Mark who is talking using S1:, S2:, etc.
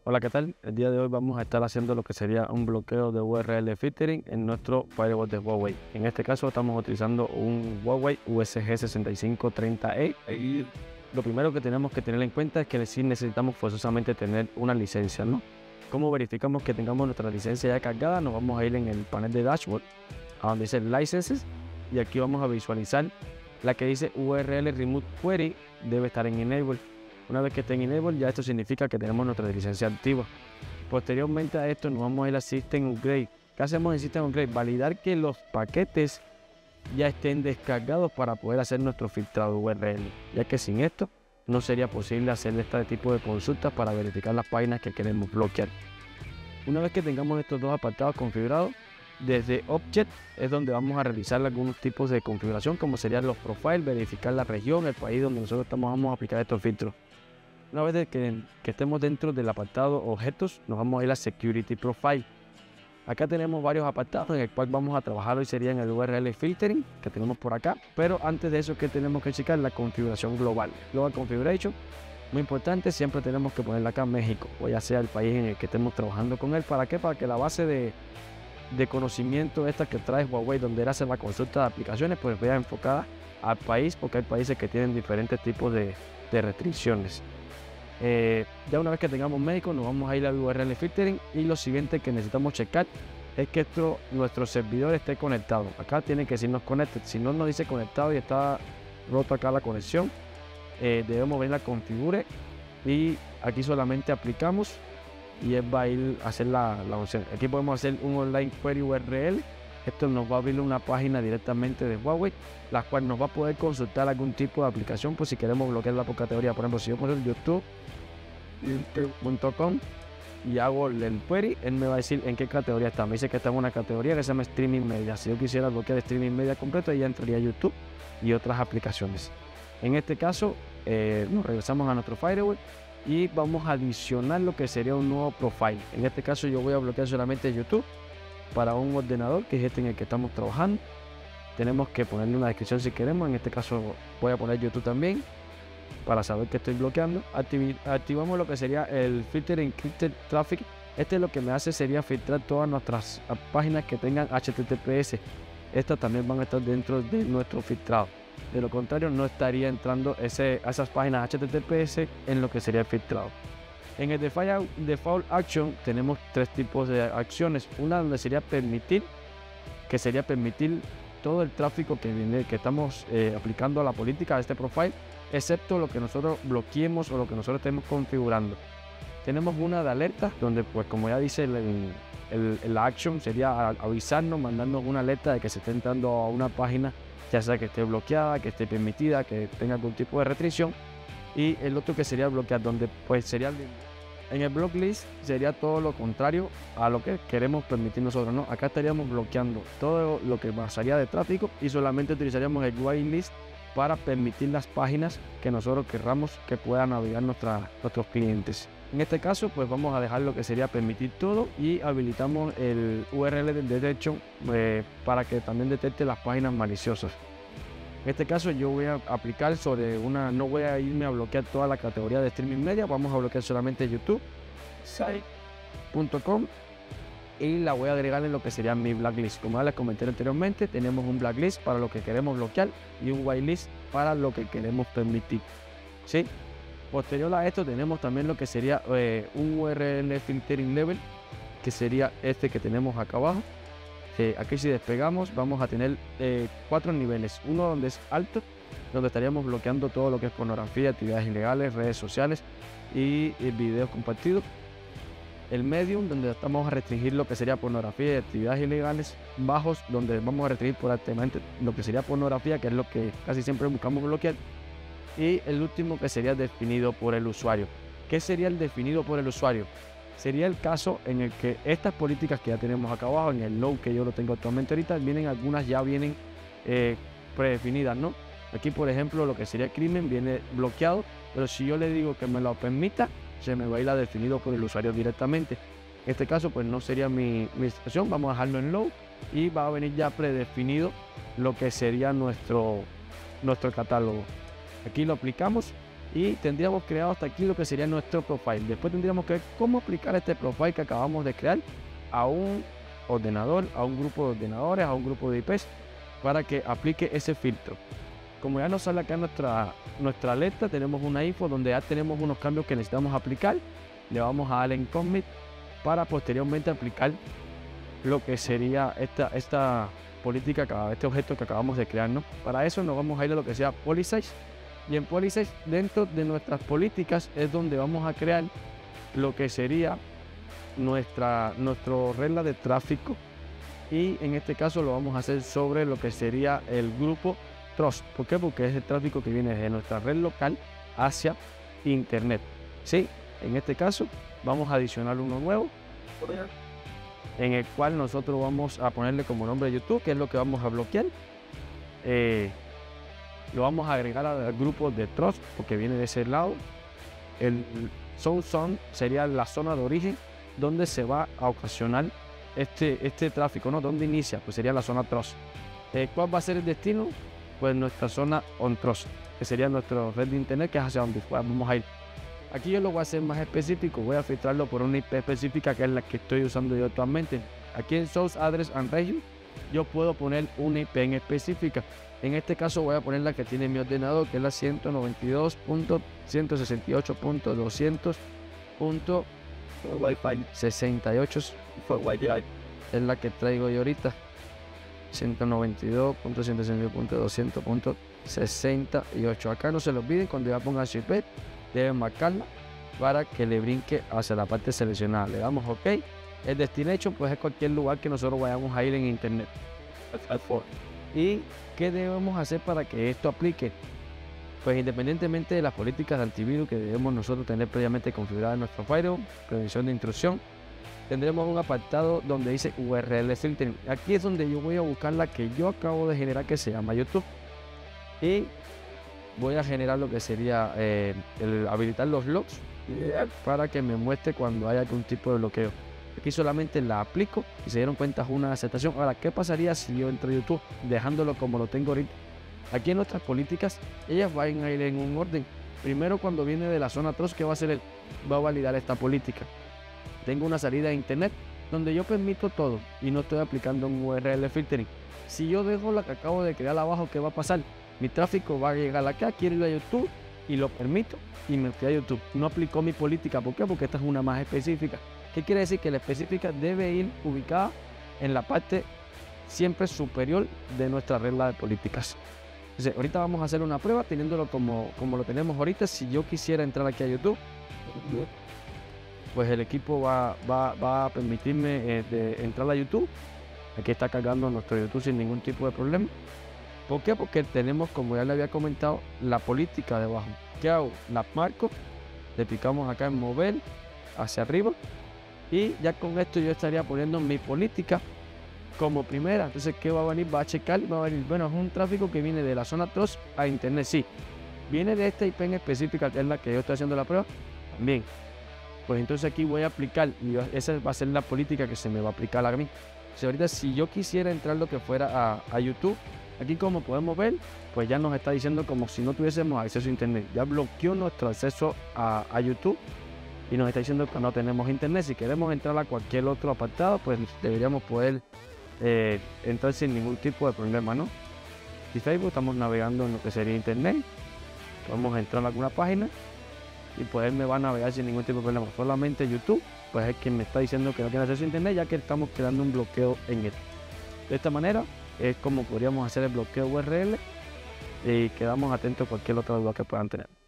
S1: Hola, ¿qué tal? El día de hoy vamos a estar haciendo lo que sería un bloqueo de URL filtering en nuestro firewall de Huawei. En este caso estamos utilizando un Huawei USG 6530E. Y lo primero que tenemos que tener en cuenta es que sí necesitamos forzosamente tener una licencia, ¿no? ¿Cómo verificamos que tengamos nuestra licencia ya cargada? Nos vamos a ir en el panel de dashboard, a donde dice Licenses, y aquí vamos a visualizar la que dice URL Remote Query, debe estar en Enable. Una vez que esté en Enable, ya esto significa que tenemos nuestra licencia activa. Posteriormente a esto nos vamos a ir a System Upgrade. ¿Qué hacemos en System Upgrade? Validar que los paquetes ya estén descargados para poder hacer nuestro filtrado URL, ya que sin esto no sería posible hacer este tipo de consultas para verificar las páginas que queremos bloquear. Una vez que tengamos estos dos apartados configurados, desde Object es donde vamos a realizar algunos tipos de configuración, como serían los profiles, verificar la región, el país donde nosotros vamos a aplicar estos filtros. Una vez que estemos dentro del apartado objetos, nos vamos a ir a Security Profile. Acá tenemos varios apartados en el cual vamos a trabajar. Hoy sería en el URL Filtering que tenemos por acá, pero antes de eso, que tenemos que checar la configuración global. Global Configuration, muy importante, siempre tenemos que ponerla acá México, o ya sea el país en el que estemos trabajando con él. ¿Para qué? Para que la base de conocimiento esta que trae Huawei, donde hace la consulta de aplicaciones, pues vea enfocada al país, porque hay países que tienen diferentes tipos de restricciones. Ya una vez que tengamos México, nos vamos a ir al URL Filtering, y lo siguiente que necesitamos checar es que nuestro servidor esté conectado. Acá tiene que decirnos Connected. Si no nos dice conectado y está roto acá la conexión, debemos ver la configure, y aquí solamente aplicamos y él va a ir a hacer la opción. Aquí podemos hacer un online query URL. Esto nos va a abrir una página directamente de Huawei, la cual nos va a poder consultar algún tipo de aplicación, pues si queremos bloquearla por categoría. Por ejemplo, si yo pongo youtube.com y hago el query, él me va a decir en qué categoría está. Me dice que está en una categoría que se llama Streaming Media. Si yo quisiera bloquear Streaming Media completo, ya entraría YouTube y otras aplicaciones. En este caso, nos regresamos a nuestro firewall y vamos a adicionar lo que sería un nuevo profile. En este caso yo voy a bloquear solamente YouTube para un ordenador, que es este en el que estamos trabajando. Tenemos que ponerle una descripción si queremos. En este caso voy a poner YouTube también, para saber que estoy bloqueando. Activamos lo que sería el Filter Encrypted Traffic. Este lo que me hace sería filtrar todas nuestras páginas que tengan HTTPS. Estas también van a estar dentro de nuestro filtrado. De lo contrario, no estaría entrando esas páginas HTTPS en lo que sería el filtrado. En el Default Action tenemos tres tipos de acciones. Una donde sería permitir, que sería permitir todo el tráfico que estamos aplicando a la política de este profile, excepto lo que nosotros bloqueemos o lo que nosotros estemos configurando. Tenemos una de alerta, donde pues como ya dice la action, sería avisarnos, mandarnos una alerta de que se esté entrando a una página, ya sea que esté bloqueada, que esté permitida, que tenga algún tipo de restricción. Y el otro que sería bloquear, donde pues sería en el block list, sería todo lo contrario a lo que queremos permitir nosotros, ¿no? Acá estaríamos bloqueando todo lo que pasaría de tráfico, y solamente utilizaríamos el whitelist para permitir las páginas que nosotros querramos que puedan navegar nuestros clientes. En este caso, pues vamos a dejar lo que sería permitir todo, y habilitamos el URL de detection para que también detecte las páginas maliciosas. En este caso yo voy a aplicar no voy a irme a bloquear toda la categoría de streaming media, vamos a bloquear solamente youtube.com, y la voy a agregar en lo que sería mi blacklist. Como ya les comenté anteriormente, tenemos un blacklist para lo que queremos bloquear y un whitelist para lo que queremos permitir, ¿sí? Posterior a esto tenemos también lo que sería un URL filtering level, que sería este que tenemos acá abajo. Aquí si despegamos vamos a tener 4 niveles. Uno donde es alto, donde estaríamos bloqueando todo lo que es pornografía, actividades ilegales, redes sociales y videos compartidos. El medium, donde vamos a restringir lo que sería pornografía y actividades ilegales. Bajos, donde vamos a restringir por activamente lo que sería pornografía, que es lo que casi siempre buscamos bloquear. Y el último, que sería definido por el usuario. ¿Qué sería el definido por el usuario? Sería el caso en el que estas políticas que ya tenemos acá abajo, en el low que yo lo tengo actualmente ahorita, algunas ya vienen predefinidas, ¿no? Aquí, por ejemplo, lo que sería crimen viene bloqueado, pero si yo le digo que me lo permita, se me va a ir a definido por el usuario directamente. En este caso, pues no sería mi situación. Vamos a dejarlo en low, y va a venir ya predefinido lo que sería nuestro catálogo. Aquí lo aplicamos y tendríamos creado hasta aquí lo que sería nuestro profile. Después tendríamos que ver cómo aplicar este profile que acabamos de crear a un ordenador, a un grupo de ordenadores, a un grupo de IPs, para que aplique ese filtro. Como ya nos sale acá nuestra alerta, tenemos una info donde ya tenemos unos cambios que necesitamos aplicar. Le vamos a dar en commit para posteriormente aplicar lo que sería esta política, este objeto que acabamos de crear, ¿no? Para eso nos vamos a ir a lo que sea policy, y en policy, dentro de nuestras políticas, es donde vamos a crear lo que sería nuestra regla de tráfico, y en este caso lo vamos a hacer sobre lo que sería el grupo Trust. ¿Por qué? Porque es el tráfico que viene de nuestra red local hacia internet. Sí, en este caso vamos a adicionar uno nuevo, en el cual nosotros vamos a ponerle como nombre YouTube, que es lo que vamos a bloquear. Lo vamos a agregar al grupo de Trust porque viene de ese lado. El source zone sería la zona de origen donde se va a ocasionar este tráfico, ¿no? ¿Dónde inicia? Pues sería la zona Trust. ¿Cuál va a ser el destino? Pues nuestra zona on Trust, que sería nuestra red de internet, que es hacia donde vamos a ir. Aquí yo lo voy a hacer más específico, voy a filtrarlo por una IP específica, que es la que estoy usando yo actualmente. Aquí en Source Address and Region yo puedo poner una IP en específica. En este caso voy a poner la que tiene mi ordenador, que es la 192.168.68. Es la que traigo yo ahorita. 192.168.200.68. Acá no se lo olviden, cuando ya pongan su IP, deben marcarla para que le brinque hacia la parte seleccionada. Le damos OK. El destination pues es cualquier lugar que nosotros vayamos a ir en internet. ¿Y qué debemos hacer para que esto aplique? Pues independientemente de las políticas de antivirus que debemos nosotros tener previamente configuradas en nuestro firewall, prevención de intrusión, tendremos un apartado donde dice URL filtering. Aquí es donde yo voy a buscar la que yo acabo de generar, que se llama YouTube, y voy a generar lo que sería habilitar los logs para que me muestre cuando hay algún tipo de bloqueo. Aquí solamente la aplico y se dieron cuenta, es una aceptación. Ahora, ¿qué pasaría si yo entro a YouTube dejándolo como lo tengo ahorita? Aquí en nuestras políticas, ellas van a ir en un orden. Primero, cuando viene de la zona Trust, ¿qué va a hacer él? Va a validar esta política. Tengo una salida de internet donde yo permito todo y no estoy aplicando un URL filtering. Si yo dejo la que acabo de crear abajo, ¿qué va a pasar? Mi tráfico va a llegar acá, quiero ir a YouTube y lo permito y me fui a YouTube. No aplicó mi política. ¿Por qué? Porque esta es una más específica. ¿Qué quiere decir? Que la específica debe ir ubicada en la parte siempre superior de nuestra regla de políticas. Entonces, ahorita vamos a hacer una prueba teniéndolo como lo tenemos ahorita. Si yo quisiera entrar aquí a YouTube, pues el equipo va a permitirme entrar a YouTube. Aquí está cargando nuestro YouTube sin ningún tipo de problema. ¿Por qué? Porque tenemos, como ya le había comentado, la política debajo. ¿Qué hago? La marco, le picamos acá en mover hacia arriba y ya con esto yo estaría poniendo mi política como primera. Entonces, ¿qué va a venir? Va a checar y va a venir, bueno, es un tráfico que viene de la zona Trust a internet. Sí, viene de esta IP en específica, que es la que yo estoy haciendo la prueba también. Pues entonces aquí voy a aplicar, y esa va a ser la política que se me va a aplicar a mí. Entonces, ahorita si yo quisiera entrar lo que fuera a YouTube, aquí como podemos ver, pues ya nos está diciendo como si no tuviésemos acceso a internet. Ya bloqueó nuestro acceso a YouTube y nos está diciendo que no tenemos internet. Si queremos entrar a cualquier otro apartado, pues deberíamos poder entrar sin ningún tipo de problema, ¿no? Si Facebook, estamos navegando en lo que sería internet, podemos entrar a alguna página y pues él me va a navegar sin ningún tipo de problema. Solamente YouTube, pues es quien me está diciendo que no tiene acceso a internet, ya que estamos creando un bloqueo en él. De esta manera es como podríamos hacer el bloqueo URL y quedamos atentos a cualquier otra duda que puedan tener.